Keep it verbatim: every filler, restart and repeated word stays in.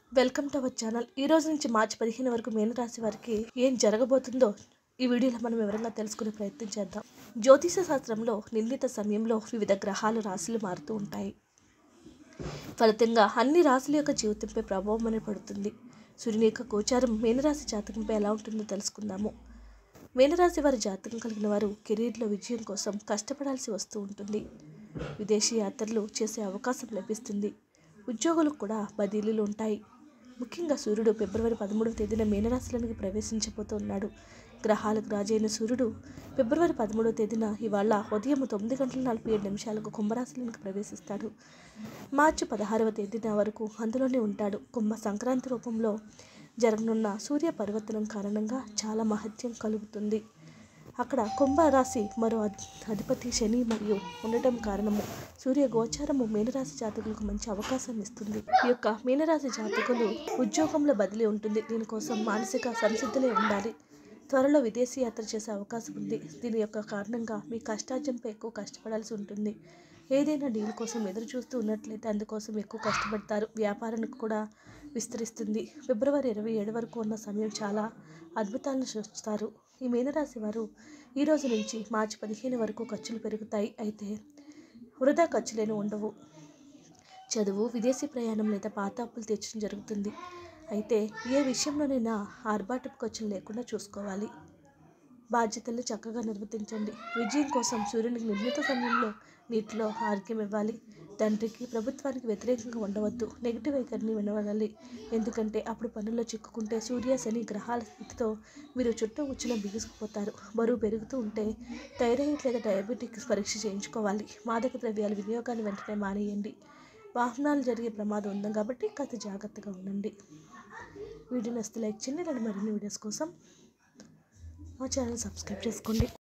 Welcome to our channel. ఈ రోజు నుంచి మార్చి పదిహేను వరకు మీనరాశి వారికి ఏం జరగబోతుందో ఈ వీడియోలో మనం వివరంగా తెలుసుకునే ప్రయత్నం చేద్దాం. జ్యోతిష శాస్త్రంలో నిర్ణీత సమయంలో వివిధ గ్రహాలు రాశులు మారుతూ ఉంటాయి. ఫలితంగా అన్ని రాశుల యొక్క జీవితంపై ప్రభావం అనేది పడుతుంది. సూర్యుని యొక్క గోచారం మీనరాశి జాతకంపై ఎలా ఉంటుందో తెలుసుకుందాము. మీనరాశి వారి జాతకం కలిగిన వారు కెరీర్లో విజయం కోసం కష్టపడాల్సి వస్తూ ఉంటుంది. విదేశీ యాత్రలు చేసే అవకాశం లభిస్తుంది. ఉద్యోగులకు కూడా బదిలీలు ఉంటాయి. ముఖ్యంగా సూర్యుడు ఫిబ్రవరి పదమూడవ తేదీన మీనరాశిలోనికి ప్రవేశించబోతున్నాడు. గ్రహాలకు రాజైన సూర్యుడు ఫిబ్రవరి పదమూడవ తేదీన ఇవాళ ఉదయం తొమ్మిది గంటల నలభై ఏడు నిమిషాలకు కుంభరాశిలోనికి ప్రవేశిస్తాడు. మార్చి పదహారవ తేదీన వరకు అందులోనే ఉంటాడు. కుంభ సంక్రాంతి రూపంలో జరగనున్న సూర్య పరివర్తనం కారణంగా చాలా మహత్యం కలుగుతుంది. అక్కడ కుంభరాశి మరో అధిపతి శని మరియు ఉండటం కారణము సూర్య గోచారము మీనరాశి జాతకులకు మంచి అవకాశాన్ని ఇస్తుంది. ఈ యొక్క మీనరాశి జాతకులు ఉద్యోగంలో బదిలీ ఉంటుంది. దీనికోసం మానసిక సంసిద్ధులే ఉండాలి. త్వరలో విదేశీ యాత్ర చేసే అవకాశం ఉంది. దీని యొక్క కారణంగా మీ కష్టార్జనపై ఎక్కువ కష్టపడాల్సి ఉంటుంది. ఏదైనా డీల్ కోసం ఎదురు చూస్తూ ఉన్నట్లయితే అందుకోసం ఎక్కువ కష్టపడతారు. వ్యాపారానికి కూడా విస్తరిస్తుంది. ఫిబ్రవరి ఇరవై ఏడు వరకు ఉన్న సమయం చాలా అద్భుతాలను సృష్టిస్తారు. ఈ మీనరాశి వారు ఈ రోజు నుంచి మార్చి పదిహేను వరకు ఖర్చులు పెరుగుతాయి. అయితే వృధా ఖర్చులేని ఉండవు. చదువు, విదేశీ ప్రయాణం లేదా పాత అప్పులు తీర్చడం జరుగుతుంది. అయితే ఏ విషయంలోనైనా ఆర్భాటపు ఖర్చులు లేకుండా చూసుకోవాలి. బాధ్యతలను చక్కగా నిర్వర్తించండి. విజయం కోసం సూర్యునికి నిర్ణీత సమయంలో నీటిలో ఆర్గ్యం ఇవ్వాలి. తండ్రికి, ప్రభుత్వానికి వ్యతిరేకంగా ఉండవద్దు. నెగిటివ్ వైఖరిని వినవగాలి. ఎందుకంటే అప్పుడు పనుల్లో చిక్కుకుంటే సూర్య శని గ్రహాల స్థితితో మీరు చుట్టూ కూర్చుని బిగుసుకుపోతారు. బరువు పెరుగుతూ ఉంటే థైరాయిడ్ లేదా డయాబెటిక్స్ పరీక్ష చేయించుకోవాలి. మాదక ద్రవ్యాల వినియోగాన్ని వెంటనే మానేయండి. వాహనాలు జరిగే ప్రమాదం ఉంది కాబట్టి కాస్త జాగ్రత్తగా ఉండండి. వీడియో నచ్చితే లైక్ చేయండి. ఇలాంటి మరిన్ని వీడియోస్ కోసం మా ఛానల్ సబ్స్క్రైబ్ చేసుకోండి.